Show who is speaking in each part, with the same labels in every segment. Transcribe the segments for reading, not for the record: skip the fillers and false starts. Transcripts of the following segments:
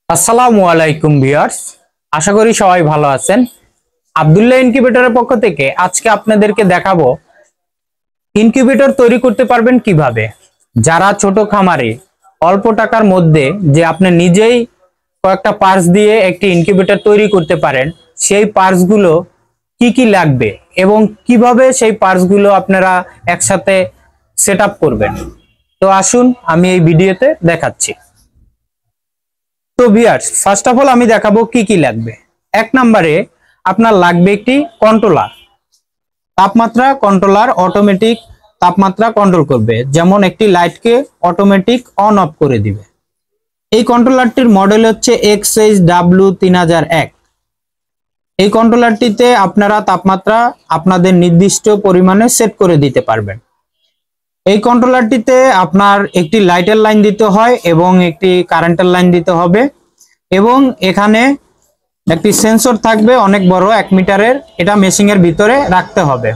Speaker 1: আসসালামু আলাইকুম ভিউয়ার্স, আশা করি সবাই ভালো আছেন। আব্দুল্লাহ ইনকিউবেটরের পক্ষ থেকে আজকে আপনাদেরকে দেখাবো ইনকিউবেটর তৈরি করতে পারবেন কিভাবে। যারা ছোট খামারে অল্প টাকার মধ্যে যে আপনি নিজেই কয়েকটা পার্টস দিয়ে একটি ইনকিউবেটর তৈরি করতে পারেন, সেই পার্টসগুলো কি কি লাগবে এবং কিভাবে সেই পার্টসগুলো আপনারা একসাথে সেটআপ করবেন। তো আসুন আমি এই ভিডিওতে দেখাচ্ছি। তো ভিউয়ার্স, ফার্স্ট অফ অল আমি দেখাবো কি কি লাগবে। এক নম্বরে আপনার লাগবে একটি কন্ট্রোলার, তাপমাত্রা কন্ট্রোলার, অটোমেটিক তাপমাত্রা কন্ট্রোল করবে, যেমন একটি লাইটকে অটোমেটিক অন অফ করে দিবে। এই কন্ট্রোলারটির মডেল হচ্ছে XHW3001। এই কন্ট্রোলারটিতে আপনারা তাপমাত্রা আপনাদের নির্দিষ্ট পরিমাণে সেট করে দিতে পারবেন। এই কন্ট্রোলারটিতে আপনার একটি লাইটের লাইন দিতে হয় এবং একটি কারেন্টের লাইন দিতে হবে, এবং এখানে একটি সেন্সর থাকবে অনেক বড় 1 মিটারের, এটা মেশিনের ভিতরে রাখতে হবে।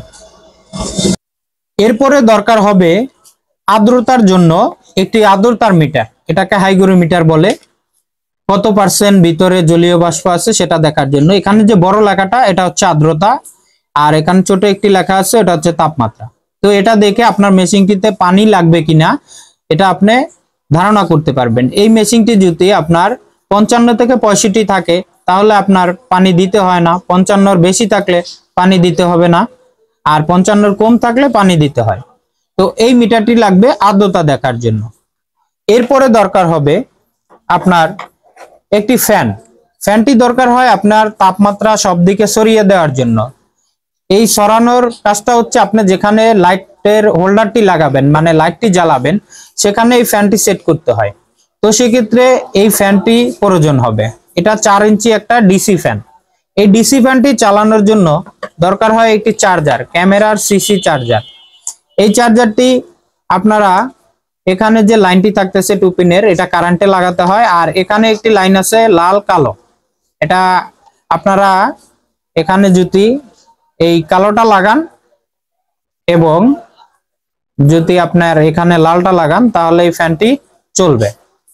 Speaker 1: এরপরে দরকার হবে আর্দ্রতার জন্য একটি আর্দ্রতার মিটার, এটাকে হাইগ্রোমিটার বলে। কত পার্সেন্ট ভিতরে জলীয় বাষ্প আছে সেটা দেখার জন্য। এখানে যে বড় লেখাটা এটা হচ্ছে আর্দ্রতা, আর এখানে ছোট একটি লেখা আছে এটা হচ্ছে তাপমাত্রা। তো এটা দেখে আপনার মেশিনটিতে পানি লাগবে কিনা এটা আপনি ধারণা করতে পারবেন। এই মেশিনটি যদি আপনার 55 থেকে 65 থাকে তাহলে আপনার পানি দিতে হয় না, 55-র বেশি থাকলে পানি দিতে হবে না, আর 55-র কম থাকলে পানি দিতে হয়। তো এই মিটারটি লাগবে আর্দ্রতা দেখার জন্য। এরপরে দরকার হবে আপনার একটি ফ্যানটি দরকার হয় আপনার তাপমাত্রা সব দিকে সরিয়ে দেওয়ার জন্য। এই সরানোর কাজটা হচ্ছে আপনি যেখানে লাইটের হোল্ডারটি লাগাবেন, মানে লাইটটি জ্বালাবেন, সেখানে এই ফ্যানটি সেট করতে হয়। তো সেক্ষেত্রে এই ফ্যানটি প্রয়োজন হবে। এটা 4 ইঞ্চি একটা ডিসি ফ্যান। এই ডিসি ফ্যানটি চালানোর জন্য দরকার হয় একটি চার্জার, ক্যামেরার সিসি চার্জার। এই চার্জারটি আপনারা এখানে যে লাইনটি থাকতেছে 2 পিনের, এটা কারেন্টে লাগাতে হয়। আর এখানে একটি লাইন আছে লাল কালো, এটা আপনারা এখানে যদি এই কালোটা লাগান এবং যদি আপনার এখানে লালটা লাগান তাহলে এই ফ্যানটি চলবে।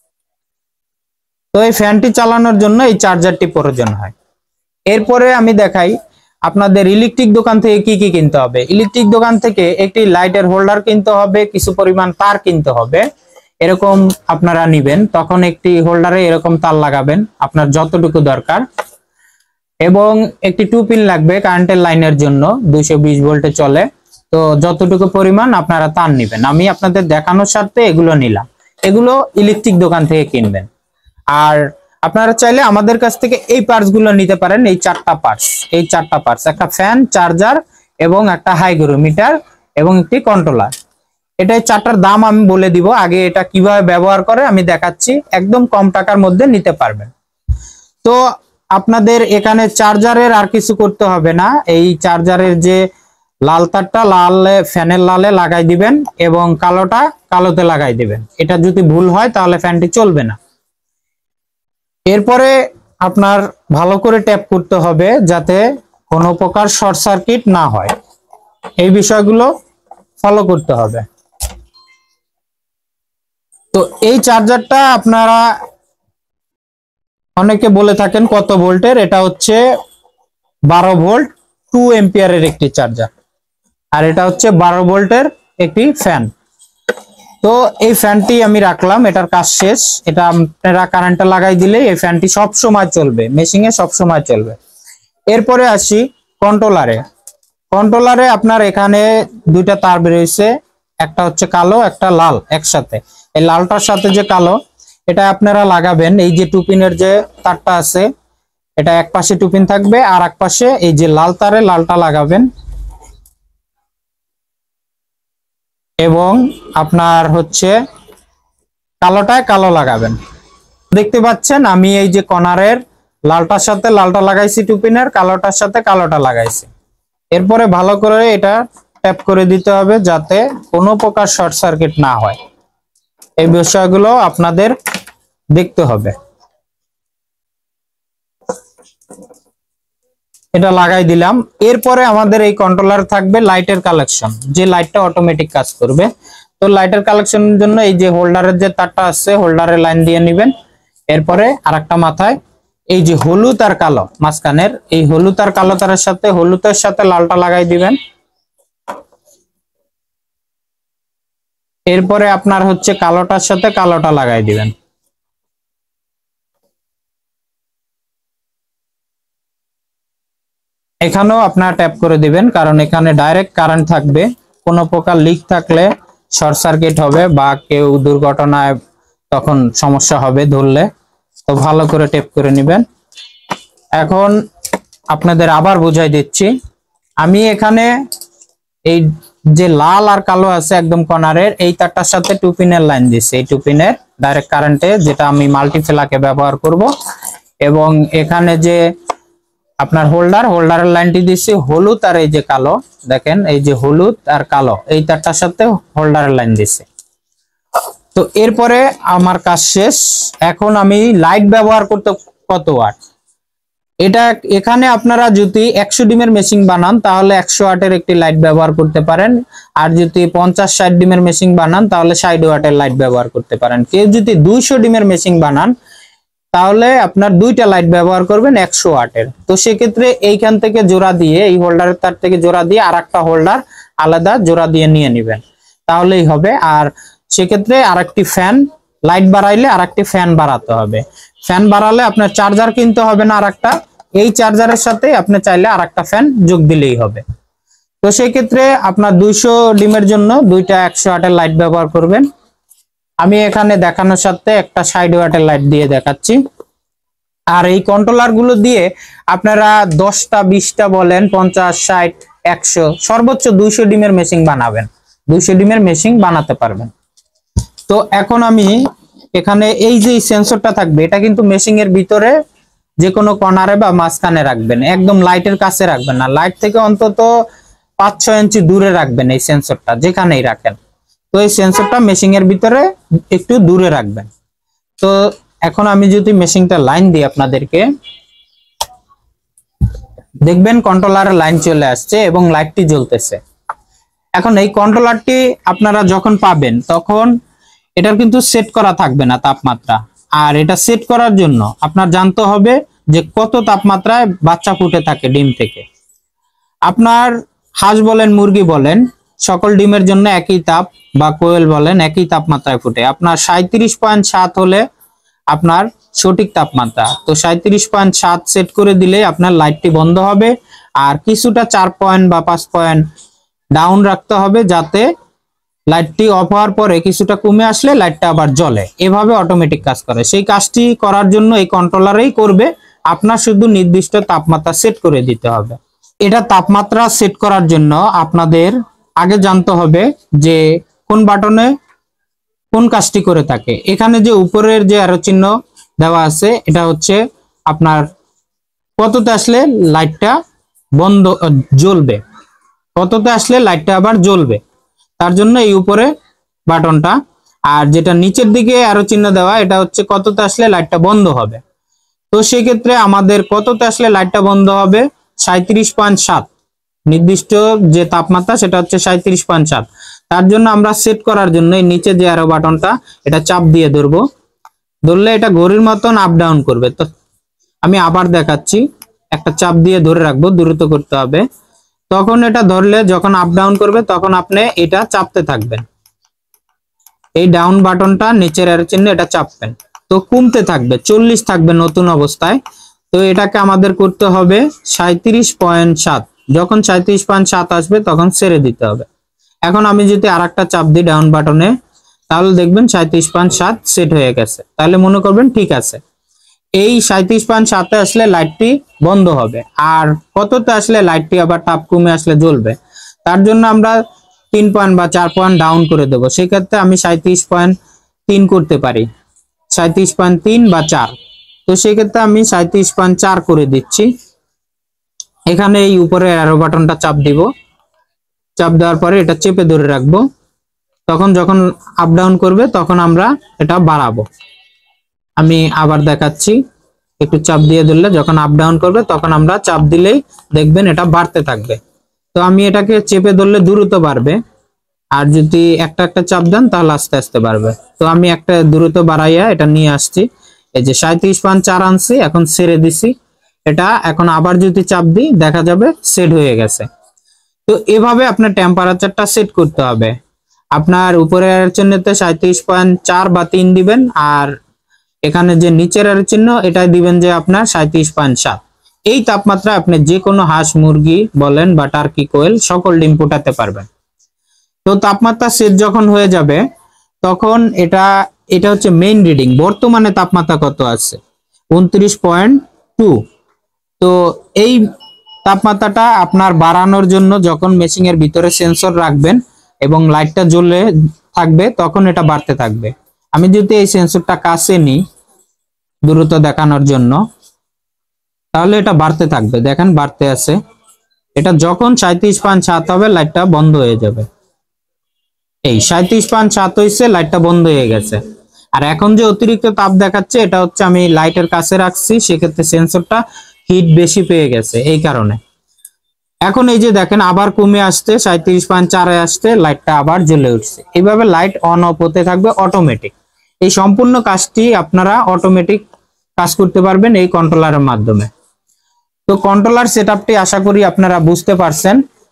Speaker 1: তো এই ফ্যানটি চালানোর জন্য এই চার্জারটি প্রয়োজন হয়। এরপরে আমি দেখাই আপনাদের ইলেকট্রিক দোকান থেকে কি কি কিনতে হবে। ইলেকট্রিক দোকান থেকে একটি লাইটের হোল্ডার কিনতে হবে, কিছু পরিমাণ তার কিনতে হবে। এরকম আপনারা নিবেন, তখন একটি হোল্ডারে এরকম তার লাগাবেন আপনার যতটুকু দরকার, এবং একটি 2 পিন লাগবে কারেন্টের লাইনের জন্য, 220 ভোল্টে চলে। তো যতটুকু পরিমাণ আপনারা তার নেবেন, আমি আপনাদের দেখানোর স্বার্থে এগুলো নিলাম। এগুলো ইলেকট্রিক দোকান থেকে কিনবেন। আর আপনারা চাইলে আমাদের কাছ থেকে এই পার্টস গুলো নিতে পারেন। এই 4টা পার্টস, একটা ফ্যান, চার্জার এবং একটা হাইগ্রোমিটার এবং একটি কন্ট্রোলার। এটাই 4টার দাম আমি বলে দিব। আগে এটা কিভাবে ব্যবহার করে আমি দেখাচ্ছি, একদম কম টাকার মধ্যে নিতে পারবেন। তো আপনাদের এখানে চার্জারের আর কিছু করতে হবে না। এই চার্জারের যে লাল তারটা লালে, ফ্যানের লালে লাগাই দিবেন এবং কালোটা কালোতে লাগাই দিবেন। এটা যদি ভুল হয় তাহলে ফ্যানটি চলবে না। এরপরে আপনার ভালো করে ট্যাপ করতে হবে যাতে কোনো প্রকার শর্ট সার্কিট না হয়। এই বিষয়গুলো ফলো করতে হবে। তো এই চার্জারটা আপনারা অনেকে বলে থাকেন কত ভোল্টের, এটা হচ্ছে 12 ভোল্ট 2 এম্পিয়ারের একটি চার্জার, আর এটা হচ্ছে 12 ভোল্টের একটি ফ্যান। তো এই ফ্যানটি আমি রাখলাম, এটার কাজ শেষ। এটা আপনারা কারেন্টে লাগাই দিলে এই ফ্যানটি সব সময় চলবে, মেশিনে সব সময় চলবে। এরপরে আসি কন্ট্রোলারে আপনার এখানে 2টা তার বেরিয়েছে, একটা হচ্ছে কালো একটা লাল একসাথে। এই লালটার সাথে যে কালো এটা আপনারা লাগাবেন। এই যে 2 পিনের যে তারটা আছে, এটা এক পাশে 2 পিন থাকবে আর এক পাশে এই যে লাল তারে লালটা লাগাবেন, এবং আপনার হচ্ছে কালোটায় কালো লাগাবেন। দেখতে পাচ্ছেন আমি এই যে কর্নারের লালটার সাথে লালটা লাগাইছি, 2 পিনের, কালোটার সাথে কালোটা লাগাইছি। এরপরে ভালো করে এটা ট্যাপ করে দিতে হবে যাতে কোনো প্রকার শর্ট সার্কিট না হয়। এই বিষয়গুলো আপনাদের দেখতে হবে। এটা লাগাই দিলাম। এরপরে আমাদের এই কন্ট্রোলার থাকবে লাইটের কালেকশন, যে লাইটটা অটোমেটিক কাজ করবে। তো লাইটের কালেকশনের জন্য এই যে হোল্ডারের যে তারটা আছে, হোল্ডারের লাইন দিয়ে নেবেন এরপরে আরেকটা মাথায় এই যে হলুদ আর কালো মাঝখানের এই হলুদ আর কালো তারের সাথে হলুদের সাথে লালটা লাগাই দিবেন। এরপরে আপনার হচ্ছে কালোটার সাথে কালোটা লাগাই দিবেন। এখানেও আপনার ট্যাপ করে দিবেন, কারণ এখানে ডাইরেক্ট কারেন্ট থাকবে। কোনো প্রকার লিক থাকলে শর্ট সার্কিট হবে বা কেউ দুর্ঘটনায় তখন সমস্যা হবে ধরলে। তো ভালো করে ট্যাপ করে নেবেন। এখন আপনাদের আবার বুঝাই দিচ্ছি। আমি এখানে এই যে লাল আর কালো আছে একদম কর্নারের এই তারটার সাথে 2 পিনের লাইন দিচ্ছি। এই 2 পিনের ডাইরেক্ট কারেন্টে, যেটা আমি মাল্টিফেলাকে ব্যবহার করব। এবং এখানে যে আপনার হোল্ডারের লাইনটি দিচ্ছি হলুদ আর এই যে কালো, দেখেন এই যে হলুদ আর কালো এই তারটার সাথে হোল্ডারের লাইন দিচ্ছি। তো এরপরে আমার কাজ শেষ। এখন আমি লাইট ব্যবহার করতে কত ওয়াট, এটা এখানে আপনারা যদি 100 ডিমের মেশিন বানান তাহলে 100 ওয়াটের একটি লাইট ব্যবহার করতে পারেন। আর যদি 50-60 ডিমের মেশিন বানান তাহলে 60 ওয়াটের লাইট ব্যবহার করতে পারেন। কেউ যদি 200 ডিমের মেশিন বানান তাহলে আপনার দুইটা লাইট ব্যবহার করবেন 100 ওয়াটের। তো সেক্ষেত্রে এইখান থেকে জোড়া দিয়ে এই হোল্ডারের তার থেকে জোড়া দিয়ে আর একটা হোল্ডার আলাদা জোড়া দিয়ে নিয়ে নেবেন, তাহলেই হবে। আর সেক্ষেত্রে আরেকটি ফ্যান লাইট বাড়াইলে আরেকটি ফ্যান বাড়াতে হবে। ফ্যান বাড়ালে আপনার চার্জার কিনতে হবে না আরেকটা, এই চার্জারের সাথে আপনি চাইলে আরেকটা ফ্যান যোগ দিলেই হবে। তো সেই ক্ষেত্রে আপনার 200 ডিমের জন্য দুইটা 100 ওয়াটের লাইট ব্যবহার করবেন। আমি এখানে দেখানোর সাথে একটা 60 ওয়াটের লাইট দিয়ে দেখাচ্ছি। আর এই কন্ট্রোলার গুলো দিয়ে আপনারা 10টা 20টা বলেন 50 60 100 সর্বোচ্চ 200 ডিমের মেশিন বানাবেন, 200 ডিমের মেশিন বানাতে পারবেন। তো এখন আমি এখানে এই যে সেন্সরটা থাকবে এটা কিন্তু মেশিন এর ভিতরে যে কোনো কর্নারে বা মাঝখানে রাখবেন, একদম লাইটের কাছে রাখবেন না, লাইট থেকে অন্তত 5-6 ইঞ্চি দূরে রাখবেন এই সেন্সরটা যেখানেই রাখেন। তো এই সেন্সরটা মেশিন এর ভিতরে একটু দূরে রাখবেন। তো এখন আমি যদি মেশিনটা লাইন দিই আপনাদেরকে দেখবেন কন্ট্রোলারের লাইন চলে আসছে এবং লাইটটি জ্বলতেছে। এখন এই কন্ট্রোলারটি আপনারা যখন পাবেন তখন এটার কিন্তু সেট করা থাকবে না তাপমাত্রা। আর এটা সেট করার জন্য আপনার জানতে হবে যে কত তাপমাত্রায় বাচ্চা ফুটে থাকে ডিম থেকে। আপনার হাঁস বলেন মুরগি বলেন সকল ডিমের জন্য একই তাপ, বা কোয়েল বলেন একই তাপমাত্রায় ফুটে। আপনার 37.7 হলে আপনার সঠিক তাপমাত্রা। তো 37.7 সেট করে দিলে আপনার লাইটটি বন্ধ হবে। আর কিছুটা 4 পয়েন্ট বা 5 পয়েন্ট ডাউন রাখতে হবে, যাতে লাইটটি অফ হওয়ার পরে কিছুটা কমে আসলে লাইটটা আবার জ্বলে। এভাবে অটোমেটিক কাজ করে। সেই কাজটি করার জন্য এই কন্ট্রোলারেই করবে, আপনার শুধু নির্দিষ্ট তাপমাত্রা সেট করে দিতে হবে। এটা তাপমাত্রা সেট করার জন্য আপনাদের আগে জানতে হবে যে কোন বাটনে কোন কাজটি করে থাকে। এখানে যে উপরের যে অ্যারো চিহ্ন দেওয়া আছে এটা হচ্ছে আপনার কততে আসলে লাইটটা বন্ধ জ্বলবে, কততে আসলে লাইটটা আবার জ্বলবে, তার জন্য এই উপরে বাটনটা। আর যেটা নিচের দিকে অ্যারো চিহ্ন দেওয়া এটা হচ্ছে কততে আসলে লাইটটা বন্ধ হবে। তো সেক্ষেত্রে আমাদের কততে আসলে লাইটটা বন্ধ হবে 37.7, নির্দিষ্ট যে তাপমাত্রা সেটা হচ্ছে 37.7। তার জন্য আমরা সেট করার জন্য এই নিচে যে অ্যারো বাটনটা এটা চাপ দিয়ে ধরবো, ধরলে এটা ঘড়ির মতন আপ ডাউন করবে। তো আমি আবার দেখাচ্ছি, একটা চাপ দিয়ে ধরে রাখবো, দ্রুত করতে হবে। তখন এটা ধরলে যখন আপ ডাউন করবে তখন আপনি এটা চাপতে থাকবেন, এই ডাউন বাটনটা নিচের অ্যারো চিহ্ন এটা চাপবেন। তো কমতে থাকবে, 40 থাকবে নতুন অবস্থায়। তো এটাকে আমাদের করতে হবে 37.7। যখন 37.7 আসবে তখন ছেড়ে দিতে হবে। এখন আমি যদি আরেকটা চাপ দিই ডাউন বাটনে তাহলে দেখবেন 37.7 সেট হয়ে গেছে। তাহলে মনে করবেন ঠিক আছে। এই 37.7 আসলে লাইটটি বন্ধ হবে। আর কততে আসলে লাইটটি আবার তাপ কমে আসলে জ্বলবে, তার জন্য আমরা 3 পয়েন্ট বা 4 পয়েন্ট ডাউন করে দেব। সেক্ষেত্রে আমি 37.3 করতে পারি, 37.3 বা 4। তো সেক্ষেত্রে আমি 37.4 করে দিচ্ছি। এখানে এই উপরে অ্যারো বাটনটা চাপ দিব, চাপ দেওয়ার পরে এটা চেপে ধরে রাখবো। তখন যখন আপ ডাউন করবে তখন আমরা এটা বাড়াবো। আমি আবার দেখাচ্ছি, একটু চাপ দিয়ে ধরলে যখন আপ ডাউন করবে তখন আমরা চাপ দিলেই দেখবেন এটা বাড়তে থাকবে। তো আমি এটাকে চেপে ধরলে দ্রুত বাড়বে, আর যদি একটা একটা চাপ দেন তাহলে আস্তে আস্তে বাড়বে। তো আমি একটা দ্রুত বাড়াইয়া এটা নিয়ে আসছি। এই যে 37.4 আনছি, এখন ছেড়ে দিছি। এটা এখন আবার যদি চাপ দিই দেখা যাবে সেট হয়ে গেছে। তো এভাবে আপনার টেম্পারেচারটা সেট করতে হবে। আপনার উপরের এর চিহ্নতে 37.4 বা 3 দিবেন, আর এখানে যে নিচের এর চিহ্ন এটাই দিবেন যে আপনার 37.7। এই তাপমাত্রা আপনি যে কোনো হাঁস মুরগি বলেন বা টার্কি কোয়েল সকল ডিম ফোটাতে পারবেন। তো তাপমাত্রা সেট যখন হয়ে যাবে তখন এটা হচ্ছে মেইন রিডিং। বর্তমানে তাপমাত্রা কত আছে? 29.2। তো এই তাপমাত্রাটা আপনার বাড়ানোর জন্য যখন মেশিং এর ভিতরে সেন্সর রাখবেন এবং লাইটটা জ্বলে থাকবে তখন এটা বাড়তে থাকবে। আমি যদি এই সেন্সরটা কাছে নিই দ্রুত দেখানোর জন্য, তাহলে এটা বাড়তে থাকবে। দেখেন বাড়তে আছে। এটা যখন 37.7 হবে লাইটটা বন্ধ হয়ে যাবে। এই 37.7 হয়েছে, লাইটটা বন্ধ হয়ে গেছে। আর এখন যে অতিরিক্ত তাপ দেখাচ্ছে এটা হচ্ছে আমি লাইটের কাছে রাখছি, সেক্ষেত্রে সেন্সরটা হিট বেশি পেয়ে গেছে এই কারণে। এখন এই যে দেখেন আবার কমে আসতে 37.4 এ আসতে লাইটটা আবার জ্বলে উঠছে। এইভাবে লাইট অন অফ হতে থাকবে অটোমেটিক। এই সম্পূর্ণ কাজটি আপনারা অটোমেটিক কাজ করতে পারবেন এই কন্ট্রোলারের মাধ্যমে। তো কন্ট্রোলার সেটআপটি আশা করি আপনারা বুঝতে পারছেন।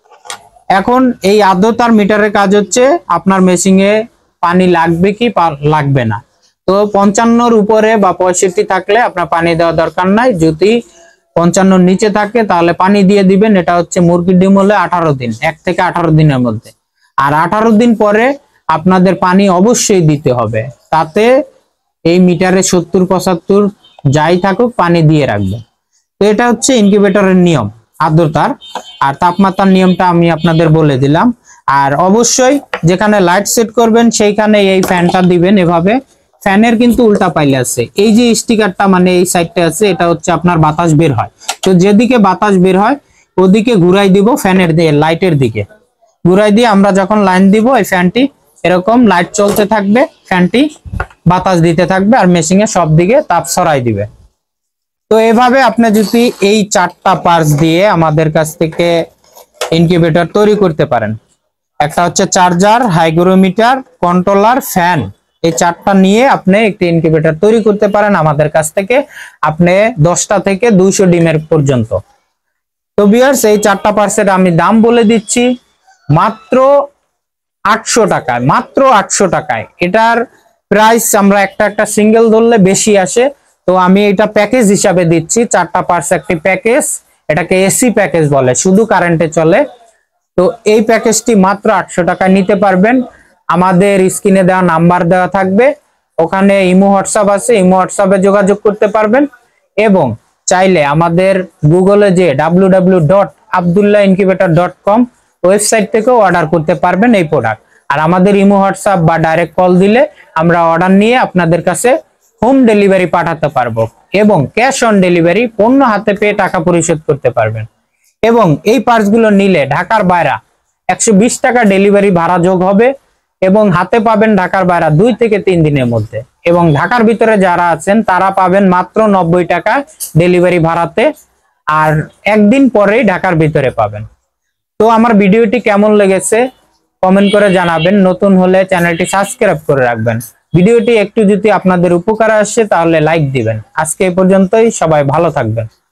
Speaker 1: এখন এই আর্দ্রতার মিটারের কাজ হচ্ছে আপনার মেশিনে পানি লাগবে কি লাগবে না। তো 55-র উপরে বা 65 থাকলে আপনার পানি দেওয়া দরকার নাই। যদি 55-র নিচে থাকে তাহলে পানি দিয়ে দিবেন। এটা হচ্ছে মুরগির ডিম হলে 18 দিন, 1 থেকে 18 দিনের মধ্যে। আর 18 দিন পরে আপনাদের পানি অবশ্যই দিতে হবে, তাতে এই মিটারে 70-75 যাই থাকুক পানি দিয়ে রাখবে। তো এটা হচ্ছে ইনকিউবেটরের নিয়ম আর্দ্রতার। আর তাপমাত্রার নিয়মটা আমি আপনাদের বলে দিলাম। আর অবশ্যই যেখানে লাইট সেট করবেন সেইখানে এই ফ্যানটা দিবেন এভাবে। ফ্যানের কিন্তু উল্টা পাইলে আছে, এই যে স্টিকারটা মানে এই সাইডটা আছে, এটা হচ্ছে আপনার বাতাস বের হয়। তো যেদিকে বাতাস বের হয় ওদিকে ঘুরাই দিব, ফ্যানের দিয়ে লাইটের দিকে ঘুরাই দিয়ে আমরা যখন লাইন দিব এই ফ্যানটি এরকম লাইট চলতে থাকবে, ফ্যানটি বাতাস দিতে থাকবে আর মেশিনে সব দিকে তাপ ছড়াই দিবে। তো এভাবে আপনি যদি এই 4টা পার্টস দিয়ে আমাদের কাছ থেকে ইনকিউবেটর তৈরি করতে পারেন। একটা হচ্ছে চার্জার, হাইগ্রোমিটার, কন্ট্রোলার, ফ্যান, এই 4টা নিয়ে আপনি একটি ইনকিউবেটর তৈরি করতে পারেন আমাদের কাছ থেকে। আপনি 10টা থেকে 200 ডিমের পর্যন্ত। তো ভিউয়ার্স এই 4টা পার্টসের আমি দাম বলে দিচ্ছি মাত্র 800 টাকায়। মাত্র 800 টাকায় এটার প্রাইস। আমরা একটা সিঙ্গেল ধরলে বেশি আসে, তো আমি এটা প্যাকেজ হিসাবে দিচ্ছি। 4টা পার্টস একটি প্যাকেজ, এটাকে এসি প্যাকেজ বলে, শুধু কারেন্টে চলে। তো এই প্যাকেজটি মাত্র 800 টাকায় নিতে পারবেন। আমাদের স্ক্রিনে দেওয়া নাম্বার দেওয়া থাকবে, ওখানে ইমো হোয়াটসঅ্যাপ আছে, ইমো হোয়াটসঅ্যাপে যোগাযোগ করতে পারবেন। এবং চাইলে আমাদের গুগলে যে www.abdullahincubator.com ওয়েবসাইট থেকেও অর্ডার করতে পারবেন এই প্রোডাক্ট। আর আমাদের ইমো হোয়াটসঅ্যাপ বা ডাইরেক্ট কল দিলে আমরা অর্ডার নিয়ে আপনাদের কাছে হোম ডেলিভারি পাঠাতে পারবো এবং ক্যাশ অন ডেলিভারি পণ্য হাতে পেয়ে টাকা পরিশোধ করতে পারবেন। এবং এই পার্টসগুলো নিলে ঢাকার বাইরে 120 টাকা ডেলিভারি ভাড়া যোগ হবে এবং হাতে পাবেন ঢাকার বাইরে 2 থেকে 3 দিনের মধ্যে। এবং ঢাকার ভিতরে যারা আছেন তারা পাবেন মাত্র 90 টাকা ডেলিভারি ভাড়াতে, আর একদিন পরেই ঢাকার ভিতরে পাবেন। তো আমার ভিডিওটি কেমন লেগেছে কমেন্ট করে জানাবেন। নতুন হলে চ্যানেলটি সাবস্ক্রাইব করে রাখবেন। ভিডিওটি একটু যদি আপনাদের উপকারে আসে তাহলে লাইক দিবেন। আজকে এই পর্যন্তই, সবাই ভালো থাকবেন।